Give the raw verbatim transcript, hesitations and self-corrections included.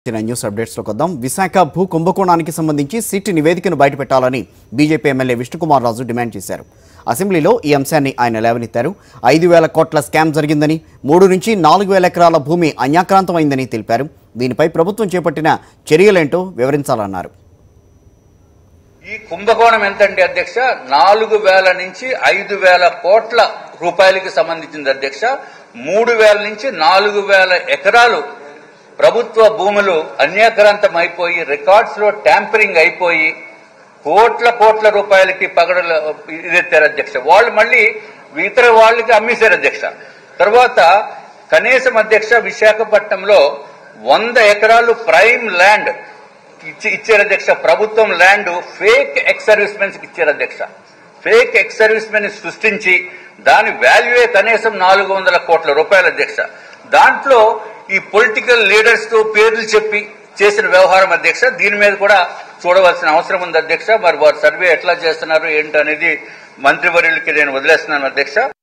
News updates లోకి వద్దాం. విశాఖ భూ కుంభకోణానికి సంబంధించి సిట్ నివేదికను బయటపెట్టాలని BJP MLA Vishnu Kumar Raju demand చేశారు. అసెంబ్లీలో ఈ అంశాన్ని ఆయన లేవనెత్తారు. ఐదు వేల కోట్ల స్కామ్ జరిగిందని, మూడు నుంచి నాలుగు వేల ఎకరాల భూమి అన్యాక్రాంతమైందని తెలిపారు. దీనిపై ప్రభుత్వం చేపట్టిన చర్యలేంటో వివరించాలన్నారు. ఈ కుంభకోణం ఎంతండి అధ్యక్ష? నాలుగు వేల నుంచి ఐదు వేల కోట్ల రూపాయలకి సంబంధించింది అధ్యక్ష. మూడు వేల నుంచి నాలుగు వేల ఎకరాలు ప్రభుత్వ భూములు అన్యాక్రాంతం అయిపోయి, రికార్డ్స్ లో ట్యాంపరింగ్ అయిపోయి, కోట్ల కోట్ల రూపాయలకి పగడలు ఇదెత్తారు అధ్యక్ష. వాళ్ళు మళ్ళీ ఇతర వాళ్ళకి అమ్మేశారు అధ్యక్ష. తర్వాత కనీసం అధ్యక్ష విశాఖపట్నంలో వంద ఎకరాలు ప్రైమ్ ల్యాండ్ ఇచ్చి ఇచ్చారు అధ్యక్ష. ప్రభుత్వం land fake ex service mens కి ఇచ్చారు అధ్యక్ష. ఫేక్ ఎక్స్ సర్వీస్ మెన్ సృష్టించి దాని వాల్యూయే కనీసం నాలుగు వందల కోట్ల రూపాయలు అధ్యక్ష. దాంట్లో ఈ పొలిటికల్ లీడర్స్ తో పేర్లు చెప్పి చేసిన వ్యవహారం అధ్యక్ష. దీని మీద కూడా చూడవలసిన అవసరం ఉంది అధ్యక్ష. మరి వారు సర్వే ఎట్లా చేస్తున్నారు ఏంటనేది మంత్రివర్యులకి నేను వదిలేస్తున్నాను అధ్యక్ష.